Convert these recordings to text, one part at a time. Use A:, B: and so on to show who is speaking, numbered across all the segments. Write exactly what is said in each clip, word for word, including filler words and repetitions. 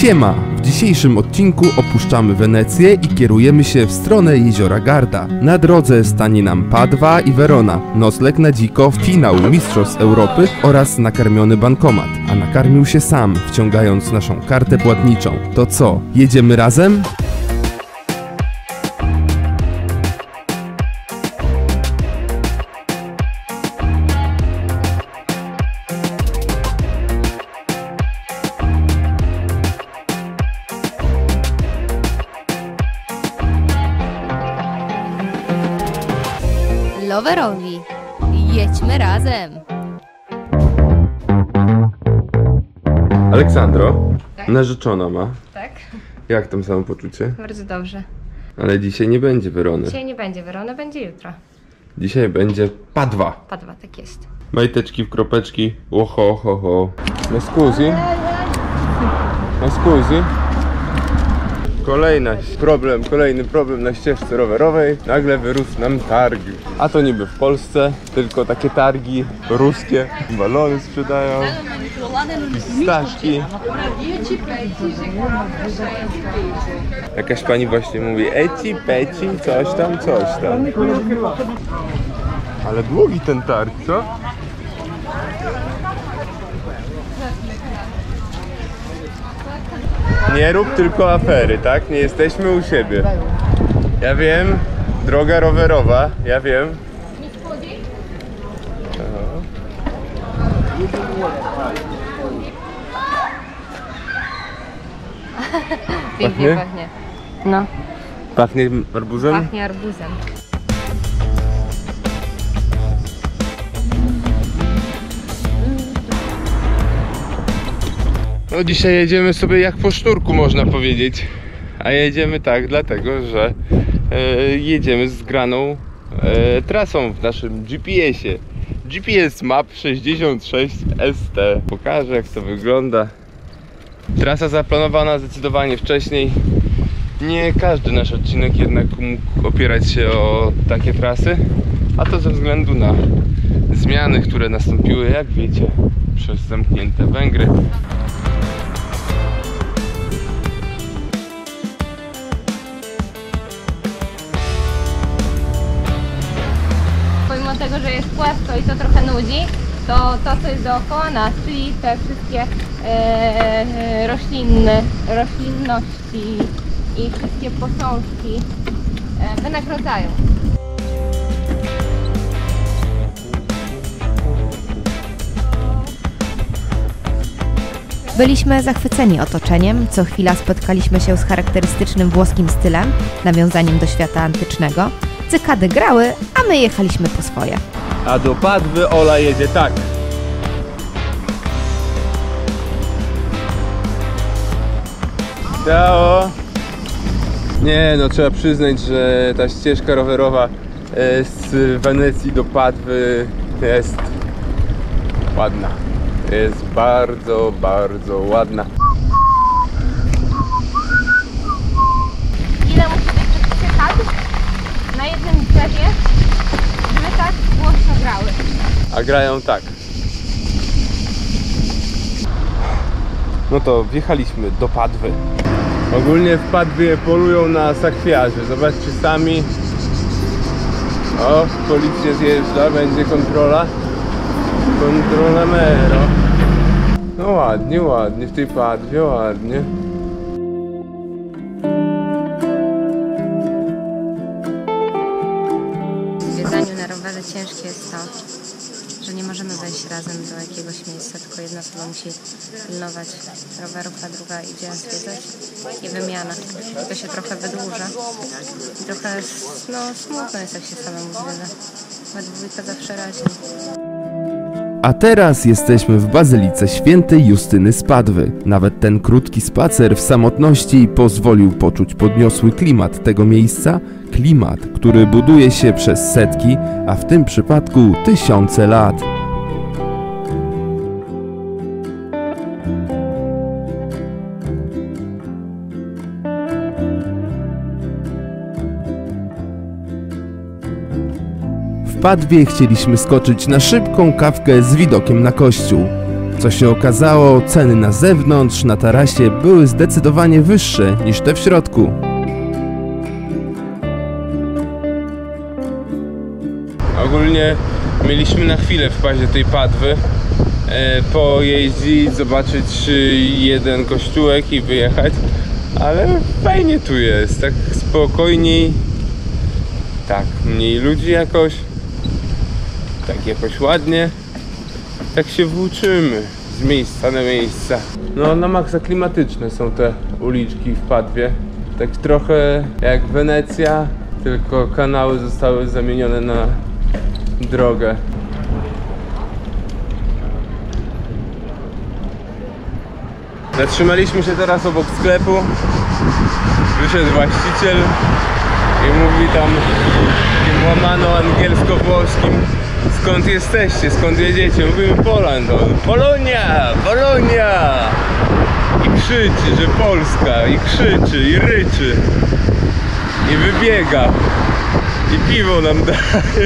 A: Siema! W dzisiejszym odcinku opuszczamy Wenecję i kierujemy się w stronę jeziora Garda. Na drodze stanie nam Padwa i Verona, nocleg na dziko, finał Mistrzostw Europy oraz nakarmiony bankomat. A nakarmił się sam, wciągając naszą kartę płatniczą. To co, jedziemy razem?
B: Loverowi, jedźmy razem.
A: Aleksandro,
B: tak?
A: Narzeczona ma.
B: Tak.
A: Jak tam samopoczucie?
B: Bardzo dobrze.
A: Ale dzisiaj nie będzie Werony.
B: Dzisiaj nie będzie Werony, będzie jutro.
A: Dzisiaj będzie Padwa.
B: Padwa, tak jest.
A: Majteczki w kropeczki. Oho, ho, ho. No scusi. No scusi. Kolejna problem, kolejny problem na ścieżce rowerowej. Nagle wyrósł nam targ. A to niby w Polsce, tylko takie targi ruskie. Balony sprzedają, pistaszki. Jakaś pani właśnie mówi eci, peci, coś tam, coś tam. Ale długi ten targ, co? Nie rób tylko afery, tak? Nie jesteśmy u siebie. Ja wiem, droga rowerowa, ja wiem.
B: Pięknie pachnie. No.
A: Pachnie arbuzem?
B: Pachnie arbuzem.
A: No dzisiaj jedziemy sobie jak po sznurku, można powiedzieć. A jedziemy tak dlatego, że e, jedziemy z zgraną e, trasą w naszym G P S-ie. G P S Map sześćdziesiąt sześć S T. Pokażę, jak to wygląda. Trasa zaplanowana zdecydowanie wcześniej. Nie każdy nasz odcinek jednak mógł opierać się o takie trasy, a to ze względu na zmiany, które nastąpiły, jak wiecie, przez zamknięte Węgry.
B: Pomimo tego, że jest płasko i to trochę nudzi, to to, co jest dookoła nas, czyli te wszystkie e, roślinne, roślinności i wszystkie posążki e, wynagradzają.
C: Byliśmy zachwyceni otoczeniem, co chwila spotkaliśmy się z charakterystycznym włoskim stylem, nawiązaniem do świata antycznego. Cykady grały, a my jechaliśmy po swoje.
A: A do Padwy Ola jedzie tak. Ciao. Nie no, trzeba przyznać, że ta ścieżka rowerowa z Wenecji do Padwy jest ładna. Jest bardzo, bardzo ładna.
B: Ile musi być tych cykad na jednym drzewie, żeby tak głośno grały?
A: A grają tak. No to wjechaliśmy do Padwy. Ogólnie w Padwie polują na sakwiarzy. Zobaczcie sami. O, policja zjeżdża, będzie kontrola. Kontrola mero. No ładnie, ładnie, w tej Padwie ładnie.
B: W jedzeniu na rowerze ciężkie jest to, że nie możemy wejść razem do jakiegoś miejsca, tylko jedna osoba musi pilnować rowerów, a druga idzie zwiedzać i wymiana. I to się trochę wydłuża. I trochę no, smutno jest, jak się samemu zwiedza. We dwójkę zawsze raźniej.
A: A teraz jesteśmy w Bazylice Świętej Justyny z Padwy. Nawet ten krótki spacer w samotności pozwolił poczuć podniosły klimat tego miejsca. Klimat, który buduje się przez setki, a w tym przypadku tysiące lat. W Padwie chcieliśmy skoczyć na szybką kawkę z widokiem na kościół. Co się okazało, ceny na zewnątrz, na tarasie były zdecydowanie wyższe niż te w środku. Ogólnie mieliśmy na chwilę w bazie tej Padwy e, pojeździć, zobaczyć jeden kościółek i wyjechać, ale fajnie tu jest, tak spokojniej, tak mniej ludzi jakoś, tak jakoś ładnie, tak się włóczymy z miejsca na miejsca. No na maksa klimatyczne są te uliczki w Padwie, tak trochę jak Wenecja, tylko kanały zostały zamienione na drogę. Zatrzymaliśmy się teraz obok sklepu. Wyszedł właściciel i mówi tam takim łamano angielsko-włoskim: skąd jesteście, skąd jedziecie? Mówimy Poland. Polonia, Polonia! I krzyczy, że Polska, i krzyczy, i ryczy, i wybiega, i piwo nam daje.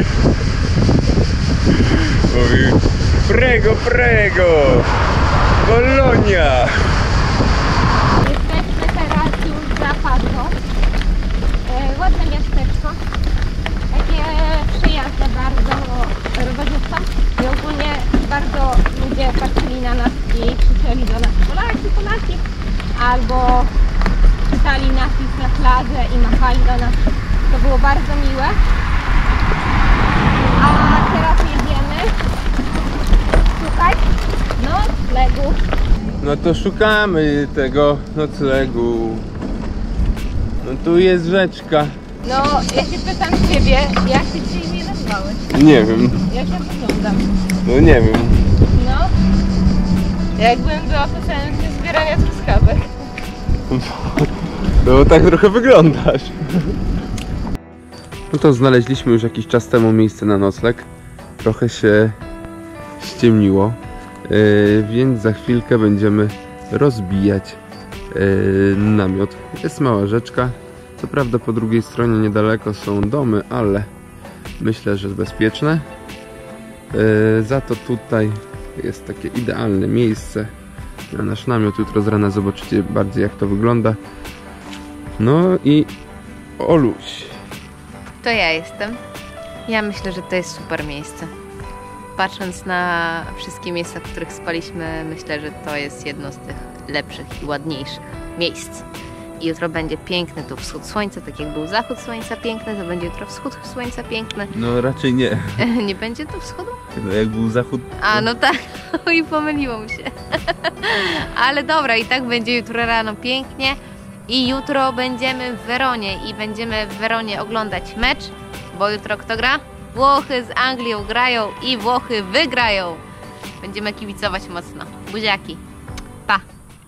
A: Mówi: prego, prego, Polonia!
D: Jesteśmy teraz już za Padwą. E, ładne miasteczko. Takie przyjazne bardzo rowerzystom. I ogólnie bardzo ludzie patrzyli na nas i krzyczeli do nas: Polaki, Polaki! Albo czytali napis na fladze i machali do nas. To było bardzo miłe. A teraz jedziemy szukać noclegu.
A: No to szukamy tego noclegu. No tu jest rzeczka.
D: No, ja się pytam ciebie, jak ty dzisiaj mnie nazwałeś?
A: Nie wiem.
D: Jak ja wyglądam?
A: No nie wiem.
D: No, jakbym była posłaniem zbierania truskawek.
A: No tak trochę wyglądasz. No to znaleźliśmy już jakiś czas temu miejsce na nocleg. Trochę się ściemniło, yy, więc za chwilkę będziemy rozbijać yy, namiot. Jest mała rzeczka. Co prawda po drugiej stronie niedaleko są domy, ale myślę, że bezpieczne. Yy, za to tutaj jest takie idealne miejsce na nasz namiot. Jutro z rana zobaczycie bardziej, jak to wygląda. No i Oluś.
B: To ja jestem. Ja myślę, że to jest super miejsce. Patrząc na wszystkie miejsca, w których spaliśmy, myślę, że to jest jedno z tych lepszych i ładniejszych miejsc. I jutro będzie piękny tu wschód słońca, tak jak był zachód słońca piękny, to będzie jutro wschód słońca piękny.
A: No raczej nie.
B: Nie będzie tu wschodu?
A: No jak był zachód...
B: A no tak, i pomyliło mi się. Ale dobra, i tak będzie jutro rano pięknie. I jutro będziemy w Weronie i będziemy w Weronie oglądać mecz, bo jutro kto gra? Włochy z Anglią grają i Włochy wygrają. Będziemy kibicować mocno. Buziaki. Pa!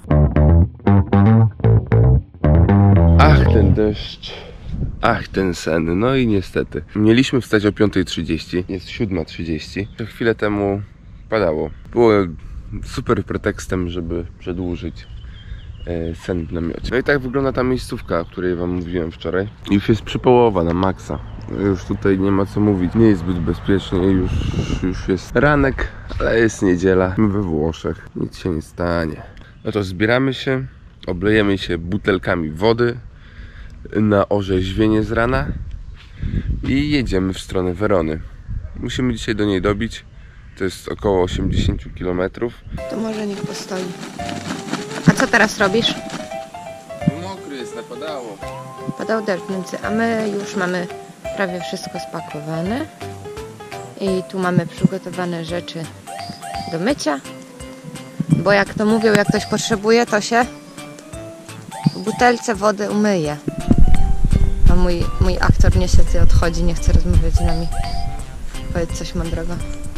A: Ach, ten deszcz. Ach, ten sen. No i niestety. Mieliśmy wstać o piąta trzydzieści. Jest siódma trzydzieści. Chwilę temu padało. Było super pretekstem, żeby przedłużyć sen w namiocie. No i tak wygląda ta miejscówka, o której wam mówiłem wczoraj. Już jest przypołowa na maksa. Już tutaj nie ma co mówić. Nie jest zbyt bezpiecznie. Już, już jest ranek, ale jest niedziela. My we Włoszech. Nic się nie stanie. No to zbieramy się, oblejemy się butelkami wody na orzeźwienie z rana i jedziemy w stronę Werony. Musimy dzisiaj do niej dobić. To jest około osiemdziesiąt kilometrów.
B: To może niech postoi. A co teraz robisz?
A: Mokry jest, napadało.
B: Padał deszcz, więc a my już mamy prawie wszystko spakowane. I tu mamy przygotowane rzeczy do mycia. Bo jak to mówią, jak ktoś potrzebuje, to się w butelce wody umyje. A mój, mój aktor niestety odchodzi, nie chce rozmawiać z nami. Powiedz coś mądrego.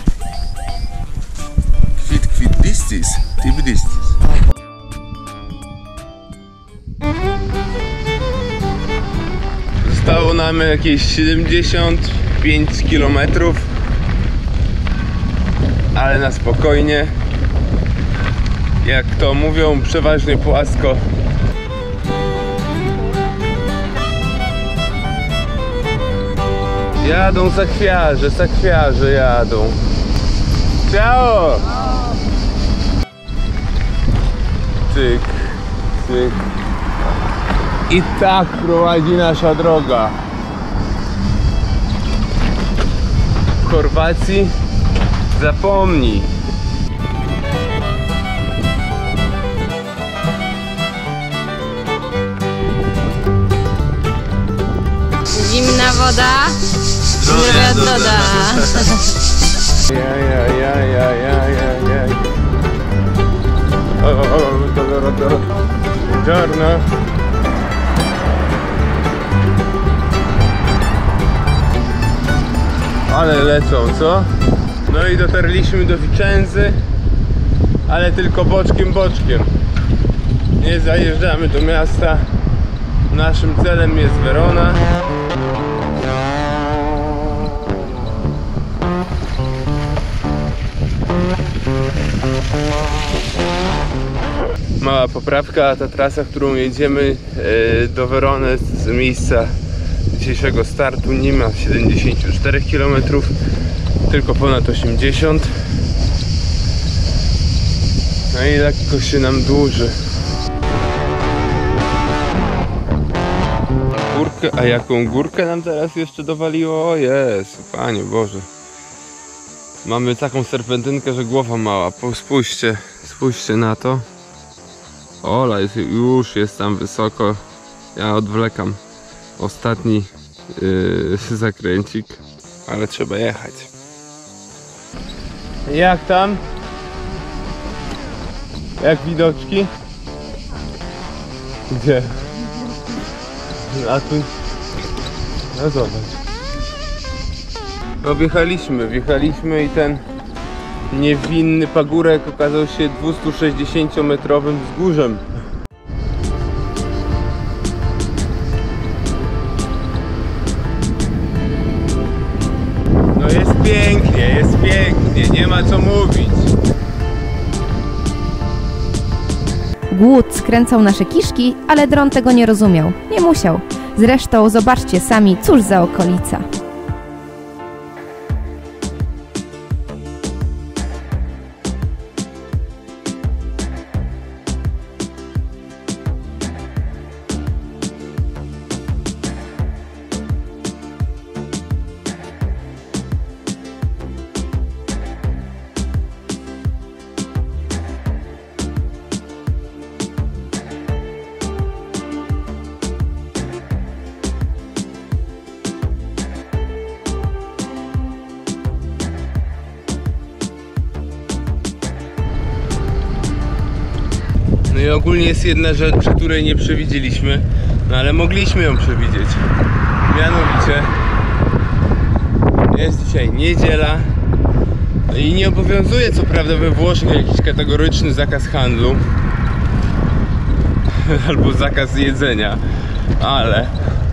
A: Kwit, kwit, distis. Typ distis. Zostało nam jakieś siedemdziesiąt pięć kilometrów, ale na spokojnie. Jak to mówią, przeważnie płasko. Jadą zakwiarze, zakwiarze jadą. Ciao! cyk, cyk. I tak prowadzi nasza droga. W Chorwacji zapomnij.
B: Zimna woda, zdrowia doda.
A: Ja, ja, ja, ja, ja, ja, ja. O, o, o, to, to, to, to. Czarna. Ale lecą, co? No i dotarliśmy do Vicenzy, ale tylko boczkiem, boczkiem. Nie zajeżdżamy do miasta. Naszym celem jest Verona. Mała poprawka, ta trasa, którą jedziemy do Verony z miejsca dzisiejszego startu nie ma siedemdziesiąt cztery kilometry, tylko ponad osiemdziesiąt. No i lekko się nam dłuży. Górkę, a jaką górkę nam teraz jeszcze dowaliło? O Jezu, Panie Boże. Mamy taką serpentynkę, że głowa mała. Spójrzcie, spójrzcie na to. Ola, jest, już jest tam wysoko. Ja odwlekam ostatni yy, zakręcik, ale trzeba jechać. Jak tam? Jak widoczki? Gdzie? A tu... No zobacz. No wjechaliśmy, wjechaliśmy i ten niewinny pagórek okazał się dwieście-sześćdziesięciometrowym wzgórzem. No jest pięknie, jest pięknie, nie ma co mówić.
C: Głód skręcał nasze kiszki, ale dron tego nie rozumiał. Nie musiał. Zresztą zobaczcie sami, cóż za okolica.
A: No i ogólnie jest jedna rzecz, której nie przewidzieliśmy, no ale mogliśmy ją przewidzieć. Mianowicie jest dzisiaj niedziela i nie obowiązuje co prawda we Włoszech jakiś kategoryczny zakaz handlu albo zakaz jedzenia, ale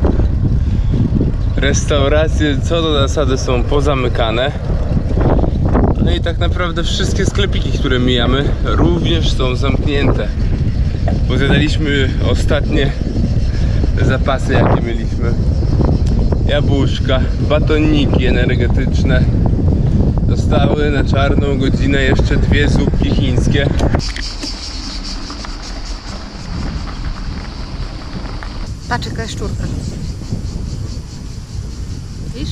A: restauracje co do zasady są pozamykane. No i tak naprawdę wszystkie sklepiki, które mijamy, również są zamknięte. Bo zjadaliśmy ostatnie zapasy, jakie mieliśmy. Jabłuszka, batoniki energetyczne. Zostały na czarną godzinę jeszcze dwie zupki chińskie.
B: Patrz, jaka jest szczurka. Widzisz?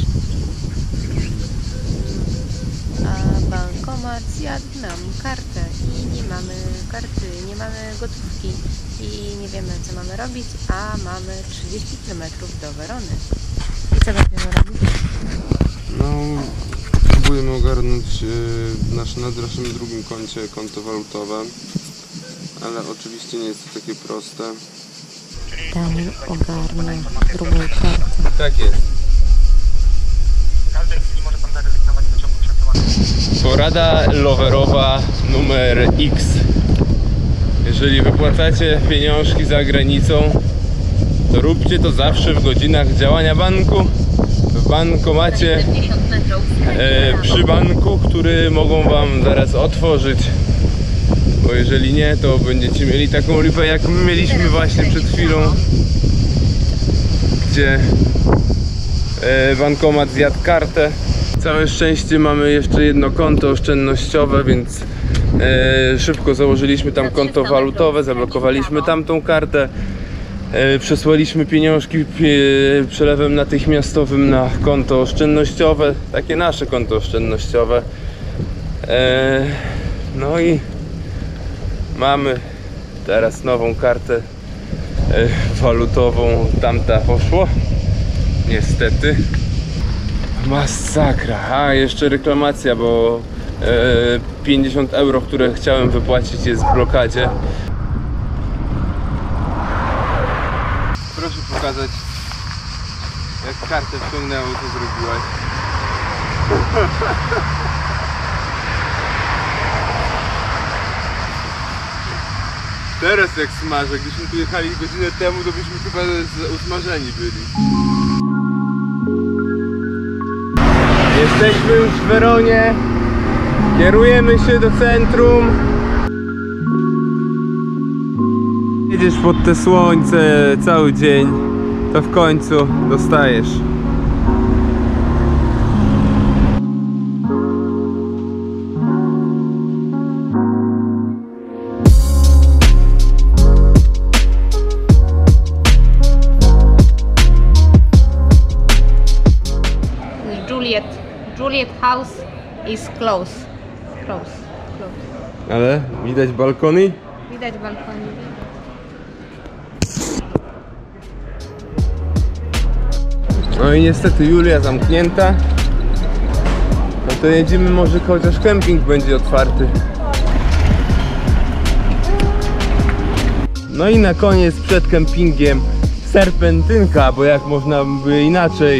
B: A bankomat zjadł nam kartę i nie mamy karty, nie mamy gotówki i nie wiemy, co mamy robić, a mamy trzydzieści kilometrów do Verony. I co będziemy robić?
A: No, próbujemy ogarnąć yy, nasz, na naszym drugim koncie konto walutowe, ale oczywiście nie jest to takie proste.
B: Daniel ogarnia drugą kartę.
A: Tak jest. Porada loverowa numer X. Jeżeli wypłacacie pieniążki za granicą, to róbcie to zawsze w godzinach działania banku, w bankomacie, e, przy banku, który mogą wam zaraz otworzyć. Bo jeżeli nie, to będziecie mieli taką lipę, jak my mieliśmy właśnie przed chwilą, gdzie e, bankomat zjadł kartę. Całe szczęście mamy jeszcze jedno konto oszczędnościowe, więc E, szybko założyliśmy tam konto walutowe, zablokowaliśmy tamtą kartę. E, przesłaliśmy pieniążki pie, przelewem natychmiastowym na konto oszczędnościowe, takie nasze konto oszczędnościowe. E, no i mamy teraz nową kartę e, walutową. Tamta poszło niestety. Masakra. A jeszcze reklamacja, bo e, pięćdziesiąt euro, które chciałem wypłacić, jest w blokadzie. Proszę pokazać, jak kartę wciągnęło, co zrobiłaś. Teraz jak smażę, gdybyśmy tu jechali godzinę temu, to byśmy chyba usmażeni byli. Jesteśmy już w Weronie. Kierujemy się do centrum. Jedziesz pod te słońce cały dzień, to w końcu dostajesz.
D: Juliet, Juliet House is close. Close, close.
A: Ale widać balkony?
D: Widać balkony.
A: No i niestety Julia zamknięta. No to jedziemy, może chociaż kemping będzie otwarty. No i na koniec przed kempingiem serpentynka, bo jak można by inaczej.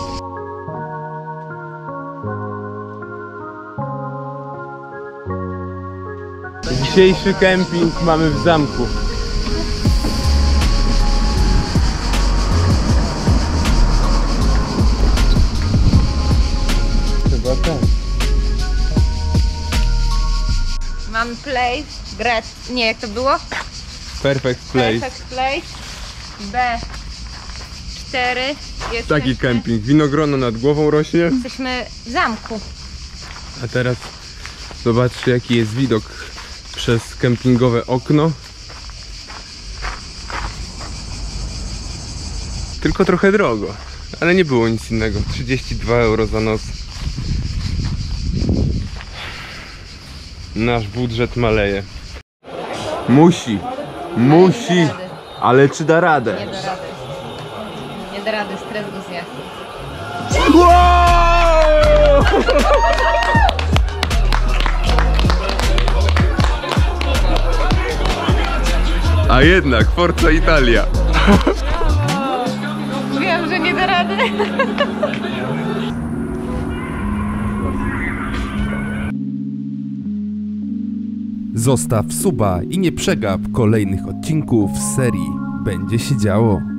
A: Dzisiejszy kemping mamy w zamku. Chyba tak.
D: Mam place, Gret, nie jak to było?
A: Perfect place.
D: Perfect place, B cztery.
A: Taki kemping. Winogrono nad głową rośnie.
D: Jesteśmy w zamku.
A: A teraz zobaczcie, jaki jest widok przez kempingowe okno. Tylko trochę drogo, ale nie było nic innego. trzydzieści dwa euro za noc. Nasz budżet maleje. Musi, musi, ale czy da radę?
D: Nie da rady. Nie da rady, stres go zje.
A: Wow! A jednak Forza Italia.
D: Wiem, że nie da rady.
E: Zostaw suba i nie przegap kolejnych odcinków z serii Będzie się działo.